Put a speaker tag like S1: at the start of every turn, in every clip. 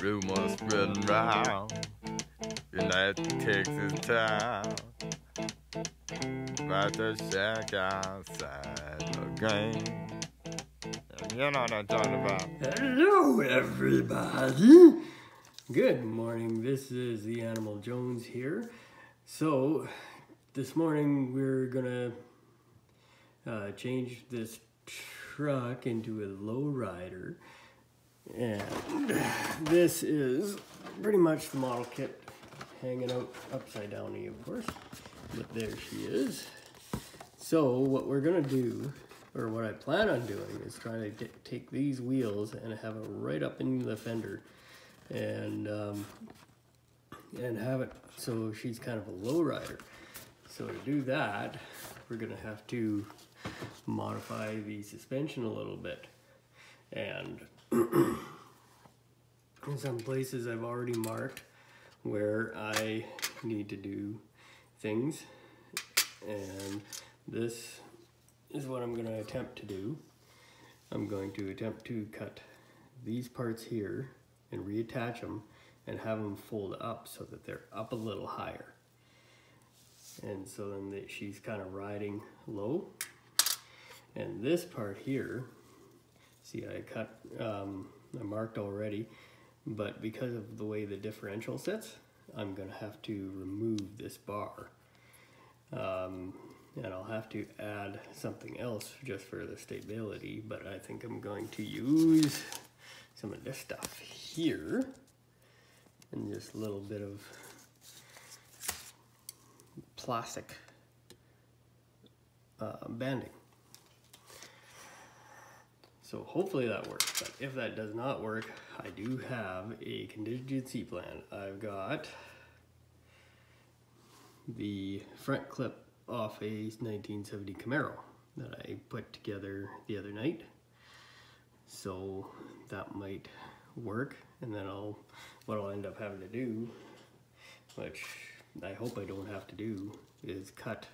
S1: rumors spreading round United Texas town about the shack outside the game. You know what I'm talking about.
S2: Hello, everybody. Good morning. This is the Animal Jones here. So, this morning we're gonna change this truck into a lowrider, and this is pretty much the model kit hanging out upside down, of course. But there she is. So, what we're gonna do, or what I plan on doing, is try to take these wheels and have it right up in the fender, and have it so she's kind of a lowrider. So to do that, we're gonna have to modify the suspension a little bit, and in some places I've already marked where I need to do things, and this is what I'm going to attempt to do. I'm going to attempt to cut these parts here and reattach them and have them fold up so that they're up a little higher. And so then she's kind of riding low. And this part here, see, I marked already, but because of the way the differential sits, I'm going to have to remove this bar. And I'll have to add something else just for the stability, but I think I'm going to use some of this stuff here and just a little bit of plastic banding. So hopefully that works, but if that does not work, I do have a contingency plan. I've got the front clip off a 1970 Camaro that I put together the other night, so that might work. And then what I'll end up having to do, which I hope I don't have to do, is cut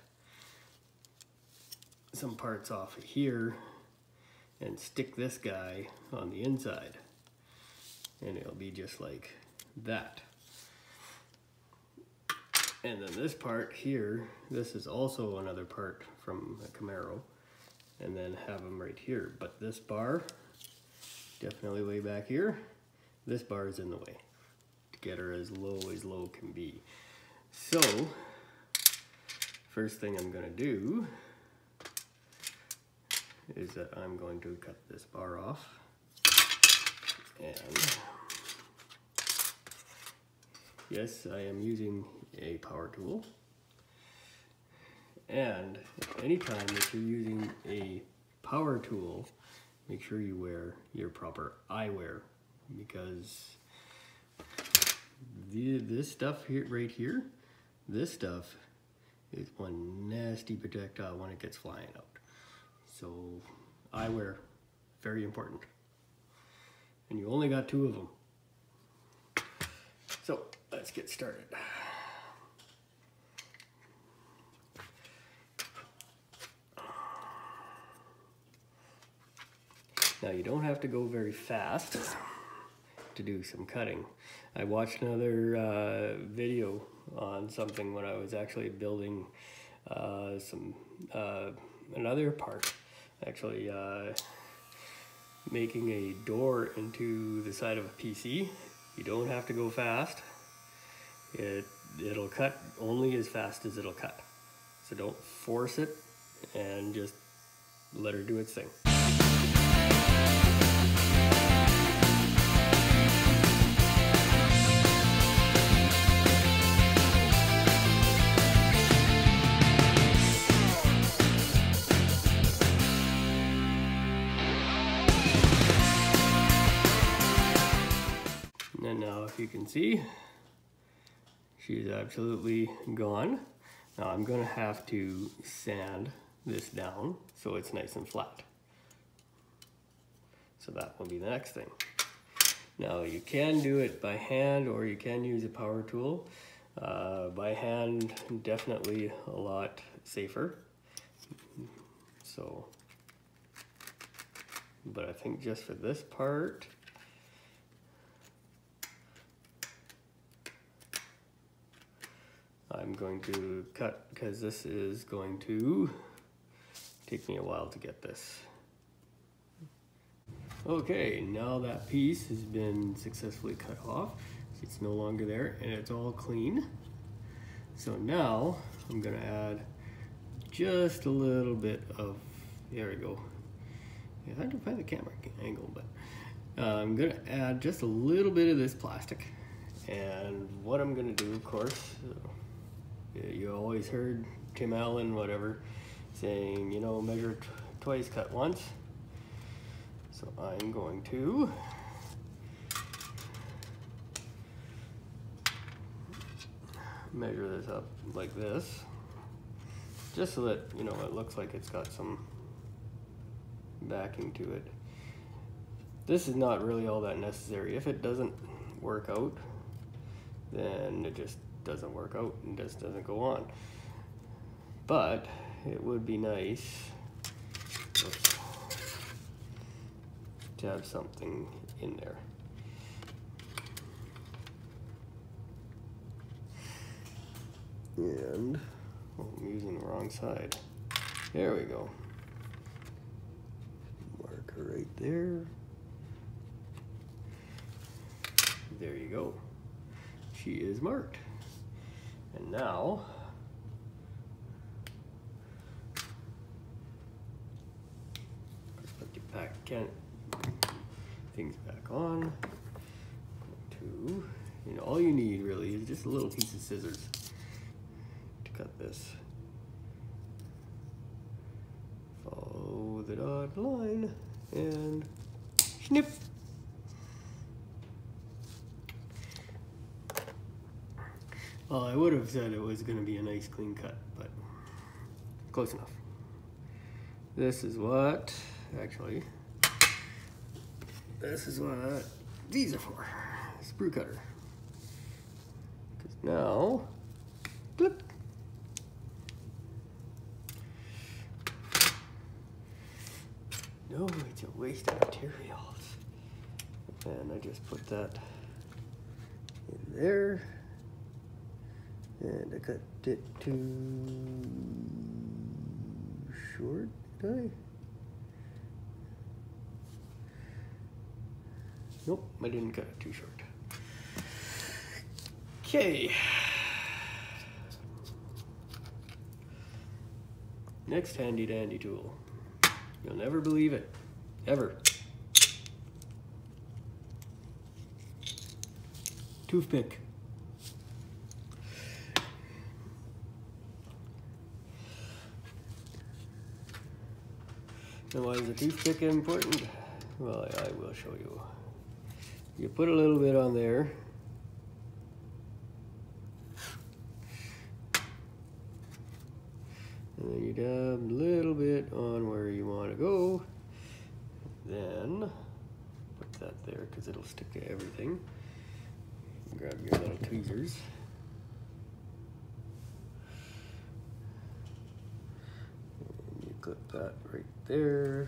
S2: some parts off of here and stick this guy on the inside, and it'll be just like that. And then this part here, this is also another part from a Camaro, and then have them right here. But this bar, definitely way back here, this bar is in the way to get her as low can be. So, first thing I'm gonna do is that I'm going to cut this bar off, and yes, I am using a power tool. And anytime that you're using a power tool, make sure you wear your proper eyewear, because this stuff here, right here, this stuff is one nasty projectile when it gets flying out. So eyewear, very important. And you only got 2 of them. So let's get started. Now you don't have to go very fast to do some cutting. I watched another video on something when I was actually building another part, actually making a door into the side of a PC. You don't have to go fast. It'll cut only as fast as it'll cut. So don't force it, and just let her do its thing. And now, if you can see, she's absolutely gone. Now I'm going to have to sand this down so it's nice and flat. So that will be the next thing. Now you can do it by hand, or you can use a power tool. By hand, definitely a lot safer. So, but I think just for this part, I'm going to cut because this is going to take me a while to get this. Okay, now that piece has been successfully cut off. It's no longer there and it's all clean. So now I'm gonna add just a little bit of, there we go. Yeah, I don't find the camera angle, but I'm gonna add just a little bit of this plastic. And what I'm gonna do, of course, you always heard Tim Allen, whatever, saying, you know, measure twice, cut once. So I'm going to measure this up like this, just so that, you know, it looks like it's got some backing to it. This is not really all that necessary. If it doesn't work out, then it just doesn't work out and just doesn't go on. But it would be nice to have something in there. And oh, I'm using the wrong side. There we go. Marker right there. There you go. She is marked. And now put the things back on. You know, all you need really is just a little piece of scissors to cut this. Follow the dotted line and snip. Well, I would have said it was going to be a nice clean cut, but close enough. This is what, actually, this is what these are for. Sprue cutter. Because now, clip. No, it's a waste of materials. And I just put that in there. And I cut it too short, did I? Nope, I didn't cut it too short. Okay. Next handy dandy tool. You'll never believe it, ever. Toothpick. And why is a toothpick important? Well, I will show you. You put a little bit on there. And then you dab a little bit on where you want to go. Then put that there because it'll stick to everything. Grab your little tweezers. And you clip that right there.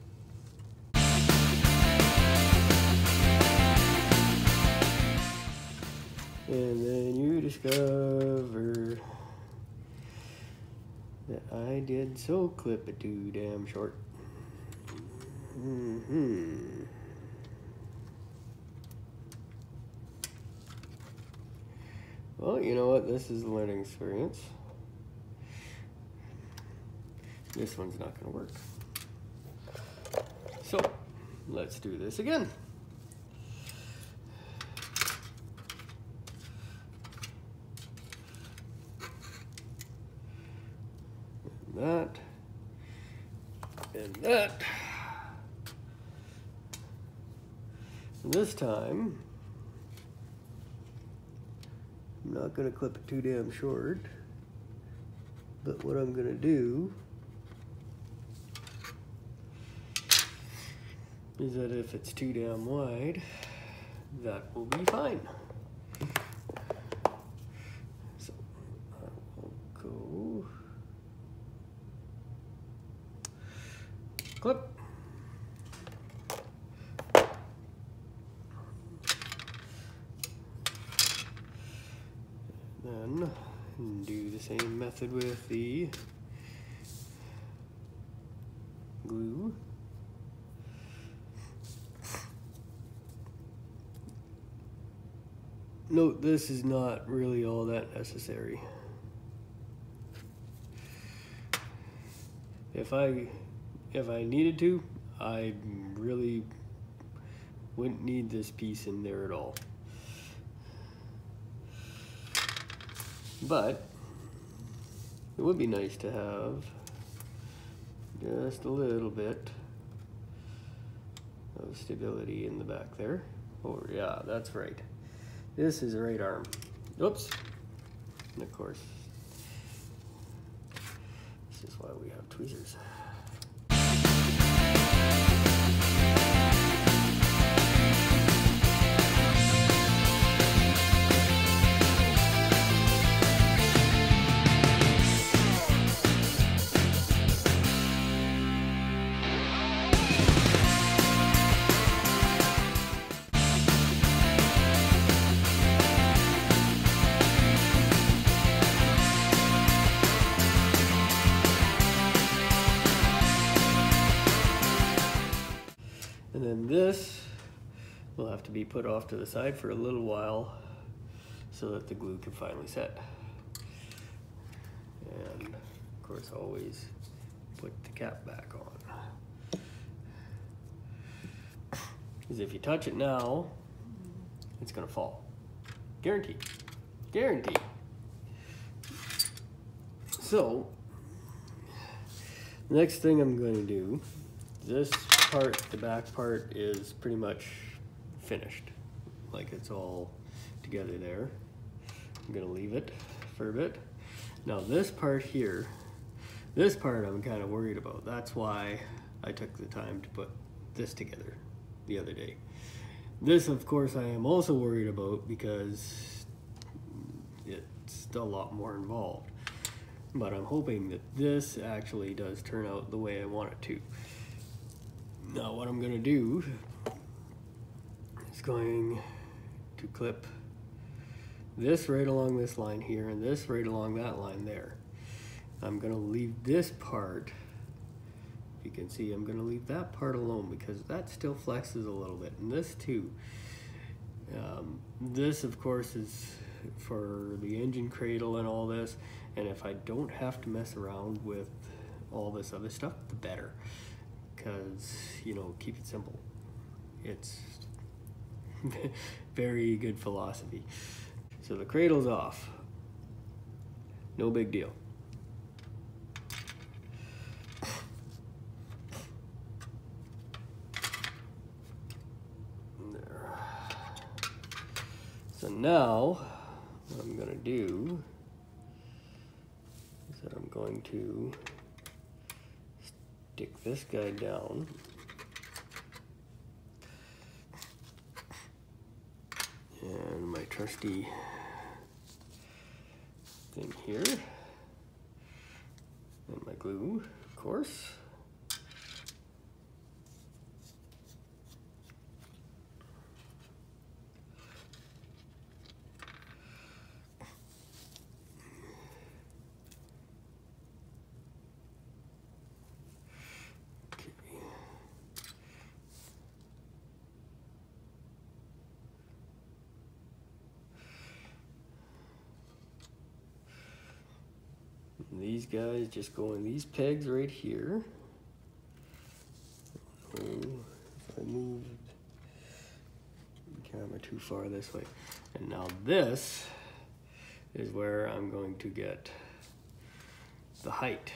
S2: And then you discover that I did so clip it too damn short. Well, you know what? This is a learning experience. This one's not going to work. So, let's do this again. That and that. And this time, I'm not going to clip it too damn short, but what I'm going to do is that if it's too damn wide, that will be fine. So I will go clip. Then the same method with the glue. Note this is not really all that necessary. If I needed to, I really wouldn't need this piece in there at all. But it would be nice to have just a little bit of stability in the back there. Oh yeah, that's right. This is the right arm. Oops. And of course, this is why we have tweezers. And then this will have to be put off to the side for a little while so that the glue can finally set. And of course, always put the cap back on. Because if you touch it now, it's gonna fall. Guaranteed. Guaranteed. So, next thing I'm going to do, this part, the back part, is pretty much finished. Like it's all together there. I'm gonna leave it for a bit. Now this part here, this part I'm kind of worried about. That's why I took the time to put this together the other day. This, of course, I am also worried about because it's a lot more involved. But I'm hoping that this actually does turn out the way I want it to. Now what I'm gonna do is going to clip this right along this line here and this right along that line there. I'm gonna leave this part, you can see I'm gonna leave that part alone because that still flexes a little bit, and this too. This of course is for the engine cradle and all this, and if I don't have to mess around with all this other stuff, the better. Because, you know, keep it simple. It's very good philosophy. So the cradle's off. No big deal. There. So now, what I'm gonna do is that I'm going to stick this guy down. And my trusty thing here. And my glue, of course. These guys just go in these pegs right here. Oh, if I move the camera too far this way. And now this is where I'm going to get the height.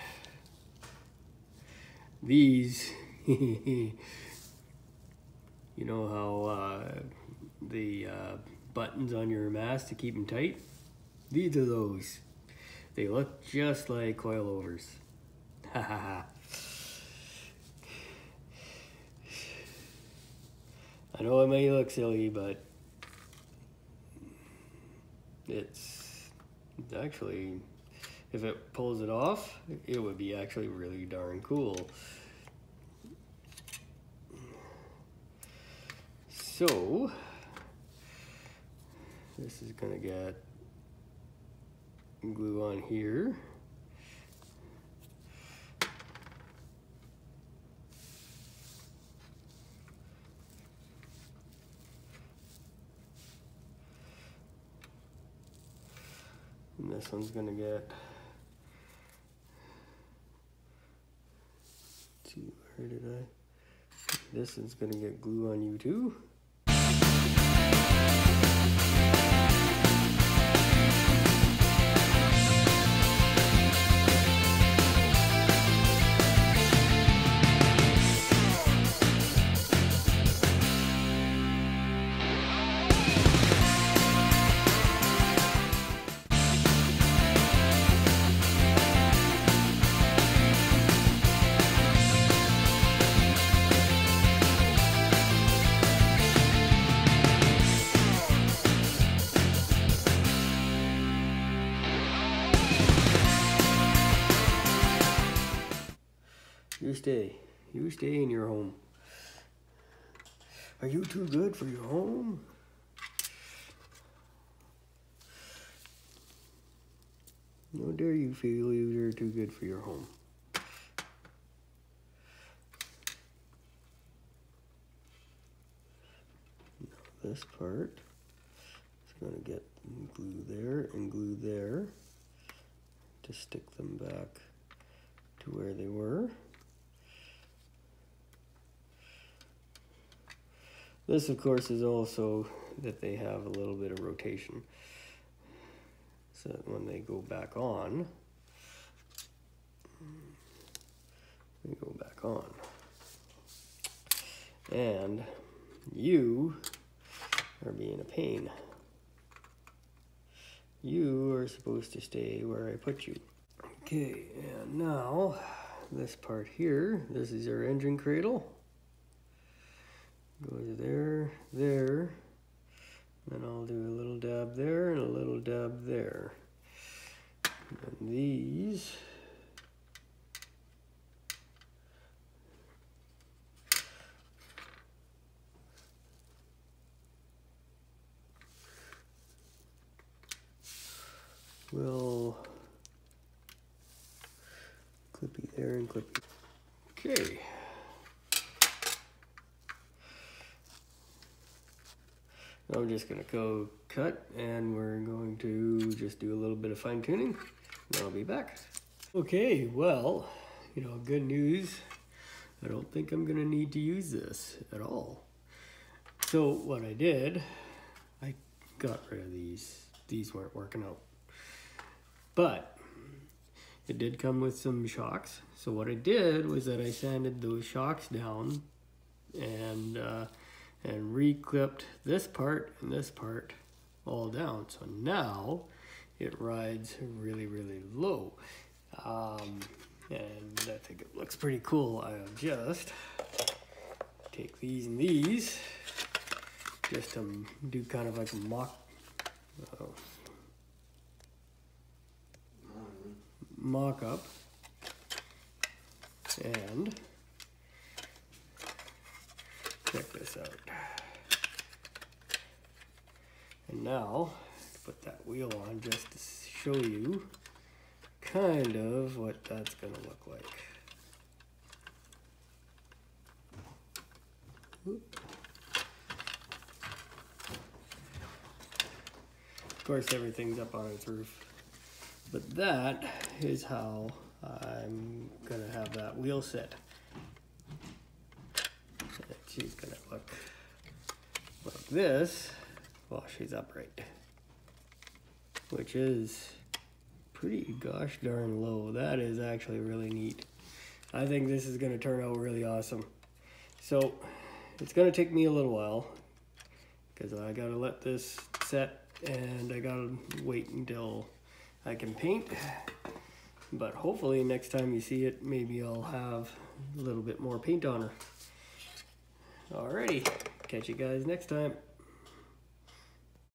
S2: These, you know how the buttons on your mask to keep them tight? These are those. They look just like coilovers. Ha ha ha. I know it may look silly, but it's actually, if it pulls it off, it would be actually really darn cool. So, this is gonna get glue on here. And this one's gonna get, let's see, where did I? This is gonna get glue on you too. You stay in your home. Are you too good for your home? No dare you feel you're too good for your home. Now this part is going to get glue there and glue there to stick them back to where they were. This, of course, is also that they have a little bit of rotation, so that when they go back on, they go back on. And you are being a pain. You are supposed to stay where I put you. Okay, and now this part here, this is our engine cradle. Goes there, there, and I'll do a little dab there and a little dab there. And these will clippy there and clippy. Okay. I'm just gonna go cut, and we're going to just do a little bit of fine tuning, and I'll be back. Okay, well, you know, good news. I don't think I'm gonna need to use this at all. So what I did, I got rid of these. These weren't working out. But it did come with some shocks. So what I did was that I sanded those shocks down and re-clipped this part and this part all down. So now it rides really, really low. And I think it looks pretty cool. I'll just take these and these just to do kind of like a mock-up. And check this out. And now, put that wheel on just to show you kind of what that's going to look like. Whoop. Of course, everything's up on its roof. But that is how I'm going to have that wheel set. She's going to look like this while she's upright, which is pretty gosh darn low. That is actually really neat. I think this is going to turn out really awesome. So it's going to take me a little while because I got to let this set and I got to wait until I can paint. But hopefully next time you see it, maybe I'll have a little bit more paint on her. Alrighty, catch you guys next time.